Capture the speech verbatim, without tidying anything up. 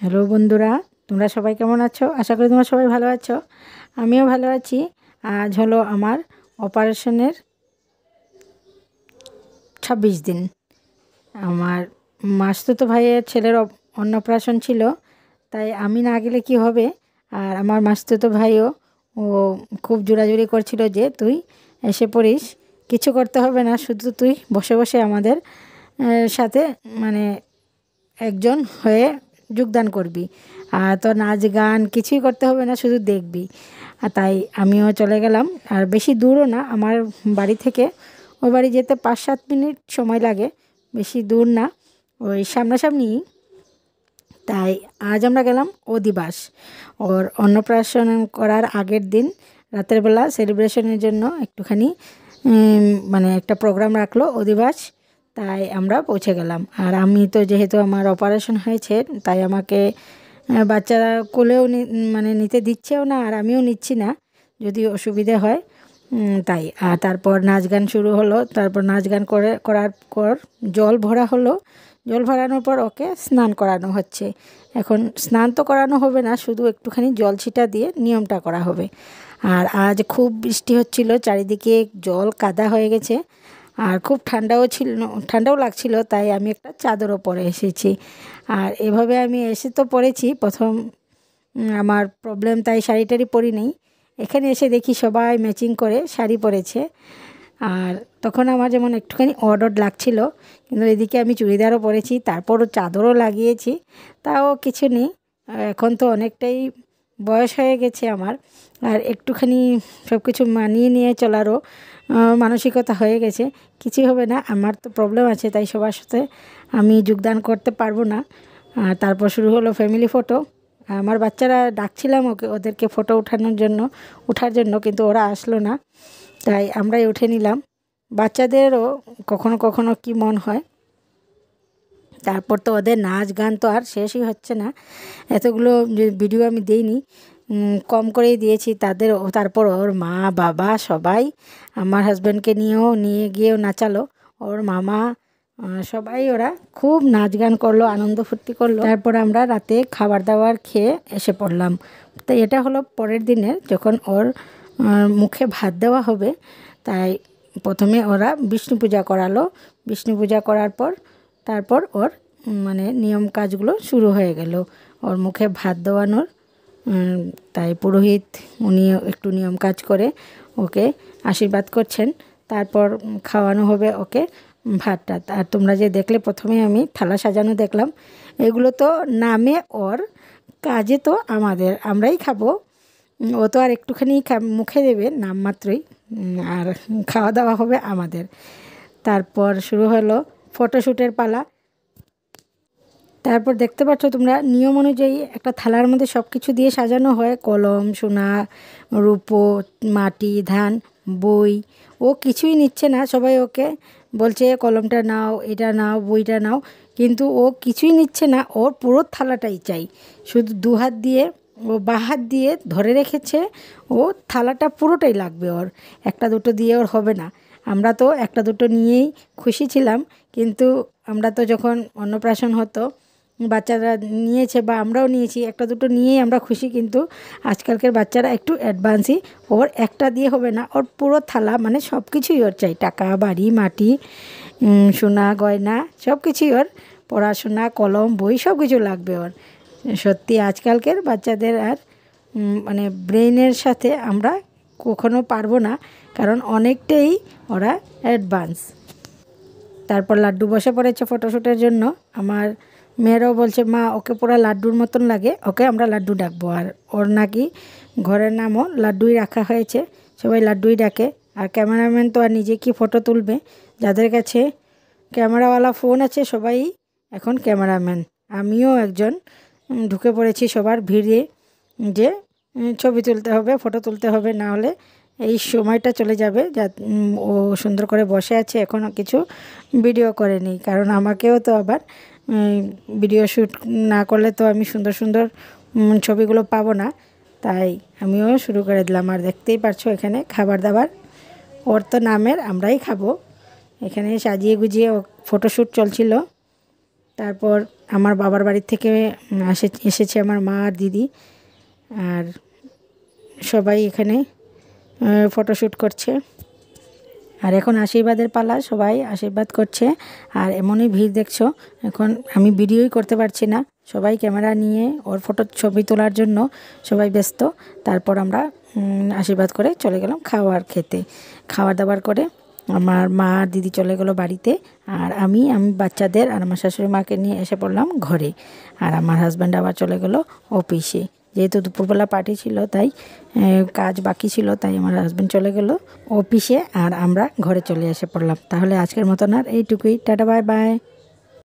Hello বন্ধুরা, তোমরা সবাই কেমন আছো? আশা করি তোমরা সবাই ভালো আছো। আমিও ভালো আছি। আজ হলো আমার অপারেশনের ছাব্বিশ দিন। আমার মাসতুতো ভাইয়ের ছেলের অন্নপ্রাশন ছিল, তাই আমি না গেলে কি হবে। আর আমার মাসতুতো ভাইও ও খুব জোরাজুরি করছিল যে তুই এসে পড়িস, কিছু করতে হবে না, শুধু তুই বসে বসে আমাদের সাথে মানে একজন হয়ে যোগদান করবি, আর তো নাচ গান কিছুই করতে হবে না, শুধু দেখবি। আর তাই আমিও চলে গেলাম। আর বেশি দূরও না, আমার বাড়ি থেকে ওই বাড়ি যেতে পাঁচ সাত মিনিট সময় লাগে, বেশি দূর না, ওই সামনাসামনি। তাই আজ আমরা গেলাম অধিবাস। ওর অন্নপ্রাশন করার আগের দিন রাতের বেলা সেলিব্রেশনের জন্য একটুখানি মানে একটা প্রোগ্রাম রাখলো অধিবাস, তাই আমরা পৌঁছে গেলাম। আর আমি তো যেহেতু আমার অপারেশন হয়েছে, তাই আমাকে বাচ্চারা কোলেও মানে নিতে দিচ্ছেও না, আর আমিও নিচ্ছি না যদি অসুবিধে হয়, তাই। আর তারপর নাচ গান শুরু হলো। তারপর নাচ গান করে করার পর জল ভরা হলো। জল ভরানোর পর ওকে স্নান করানো হচ্ছে। এখন স্নান তো করানো হবে না, শুধু একটুখানি জল ছিটা দিয়ে নিয়মটা করা হবে। আর আজ খুব বৃষ্টি হচ্ছিল, চারিদিকে জল কাদা হয়ে গেছে, আর খুব ঠান্ডাও ছিল, ঠান্ডাও লাগছিল, তাই আমি একটা চাদরও পরে এসেছি। আর এভাবে আমি এসে তো পরেছি প্রথম, আমার প্রবলেম, তাই শাড়ি টাড়ি পরি নেই। এখানে এসে দেখি সবাই ম্যাচিং করে শাড়ি পরেছে, আর তখন আমার যেমন একটুখানি অড অড লাগছিল, কিন্তু এদিকে আমি চুড়িদারও পরেছি, তারপরও চাদরও লাগিয়েছি, তাও কিছু নেই। এখন তো অনেকটাই বয়স হয়ে গেছে আমার, আর একটুখানি সব কিছু মানিয়ে নিয়ে চলারও মানসিকতা হয়ে গেছে। কিছুই হবে না, আমার তো প্রবলেম আছে, তাই সবার সাথে আমি যোগদান করতে পারবো না। আর তারপর শুরু হলো ফ্যামিলি ফটো। আমার বাচ্চারা ডাকছিলাম ওকে, ওদেরকে ফটো ওঠানোর জন্য ওঠার জন্য কিন্তু ওরা আসলো না, তাই আমরাই উঠে নিলাম। বাচ্চাদেরও কখনো কখনো কি মন হয়। তারপর তো ওদের নাচ গান তো আর শেষই হচ্ছে না, এতগুলো ভিডিও আমি দিইনি, কম করেই দিয়েছি তাদের। তারপর ওর মা বাবা সবাই আমার হাজব্যান্ডকে নিয়েও নিয়ে গিয়েও নাচালো, ওর মামা সবাই, ওরা খুব নাচ গান করলো, আনন্দ ফুর্তি করলো। তারপর আমরা রাতে খাবার দাবার খেয়ে এসে পড়লাম। তাই এটা হলো পরের দিনের, যখন ওর মুখে ভাত দেওয়া হবে। তাই প্রথমে ওরা বিষ্ণু পূজা করালো। বিষ্ণু পূজা করার পর তারপর ওর মানে নিয়ম কাজগুলো শুরু হয়ে গেল, ওর মুখে ভাত দেওয়ানোর। তাই পুরোহিত উনি একটু নিয়ম কাজ করে ওকে আশীর্বাদ করছেন, তারপর খাওয়ানো হবে ওকে ভাতটা। আর তোমরা যে দেখলে প্রথমে আমি থালা সাজানো দেখলাম, এগুলো তো নামে ওর, কাজে তো আমাদের, আমরাই খাবো। ও তো আর একটুখানি মুখে দেবে নাম মাত্রই, আর খাওয়া দাওয়া হবে আমাদের। তারপর শুরু হলো ফটোশ্যুটের পালা। তারপর দেখতে পাচ্ছ তোমরা, নিয়ম অনুযায়ী একটা থালার মধ্যে সব কিছু দিয়ে সাজানো হয়, কলম, সোনা, রূপো, মাটি, ধান, বই। ও কিছুই নিচ্ছে না, সবাই ওকে বলছে কলমটা নাও, এটা নাও, বইটা নাও, কিন্তু ও কিছুই নিচ্ছে না, ওর পুরো থালাটাই চাই। শুধু দু হাত দিয়ে, ও বাঁ হাত দিয়ে ধরে রেখেছে, ও থালাটা পুরোটাই লাগবে ওর, একটা দুটো দিয়ে ওর হবে না। আমরা তো একটা দুটো নিয়েই খুশি ছিলাম, কিন্তু আমরা তো যখন অন্নপ্রাশন হতো বাচ্চারা নিয়েছে বা আমরাও নিয়েছি, একটা দুটো নিয়েই আমরা খুশি, কিন্তু আজকালকার বাচ্চারা একটু অ্যাডভান্সই, ওর একটা দিয়ে হবে না, ওর পুরো থালা মানে সব কিছুই ওর চাই, টাকা, বাড়ি, মাটি, সোনা, গয়না, সব কিছুই ওর, পড়াশোনা, কলম, বই সব কিছু লাগবে ওর। সত্যি আজকালকার বাচ্চাদের আর মানে ব্রেনের সাথে আমরা কখনো পারবো না, কারণ অনেকটাই ওরা অ্যাডভান্স। তারপর লাড্ডু বসে পড়েছে ফটোশ্যুটের জন্য। আমার মেয়েরাও বলছে মা ওকে পুরো লাড্ডুর মতন লাগে, ওকে আমরা লাড্ডু ডাকবো। আর ওর নাকি ঘরের নামও লাড্ডুই রাখা হয়েছে, সবাই লাড্ডুই ডাকে। আর ক্যামেরাম্যান তো আর নিজে কি ফটো তুলবে, যাদের কাছে ক্যামেরাওয়ালা ফোন আছে সবাই এখন ক্যামেরাম্যান। আমিও একজন, ঢুকে পড়েছি সবার ভিড়ে, যে ছবি তুলতে হবে, ফটো তুলতে হবে, না হলে এই সময়টা চলে যাবে। যা ও সুন্দর করে বসে আছে, এখনও কিছু ভিডিও করেনি, কারণ আমাকেও তো আবার ভিডিও শ্যুট না করলে তো আমি সুন্দর সুন্দর ছবিগুলো পাবো না, তাই আমিও শুরু করে দিলাম। আর দেখতেই পারছো এখানে খাবার দাবার ওর তো নামের, আমরাই খাবো। এখানে সাজিয়ে গুজিয়ে ফটোশ্যুট চলছিল। তারপর আমার বাবার বাড়ি থেকে আসে এসেছে আমার মা আর দিদি, আর সবাই এখানে ফটোশ্যুট করছে। আর এখন আশীর্বাদের পালা, সবাই আশীর্বাদ করছে। আর এমনই ভিড় দেখছো, এখন আমি ভিডিওই করতে পারছি না, সবাই ক্যামেরা নিয়ে ওর ফটো ছবি তোলার জন্য সবাই ব্যস্ত। তারপর আমরা আশীর্বাদ করে চলে গেলাম খাওয়ার খেতে। খাওয়া দাওয়ার করে আমার মা আর দিদি চলে গেলো বাড়িতে, আর আমি আমি বাচ্চাদের আর আমার শাশুড়ি মাকে নিয়ে এসে পড়লাম ঘরে। আর আমার হাজব্যান্ড আবার চলে গেলো অফিসে, যেহেতু দুপুরবেলা পার্টি ছিল তাই কাজ বাকি ছিল, তাই আমার হাজব্যান্ড চলে গেল অফিসে আর আমরা ঘরে চলে এসে পড়লাম। তাহলে আজকের মতন আর এইটুকুই, টাটা বাই বাই।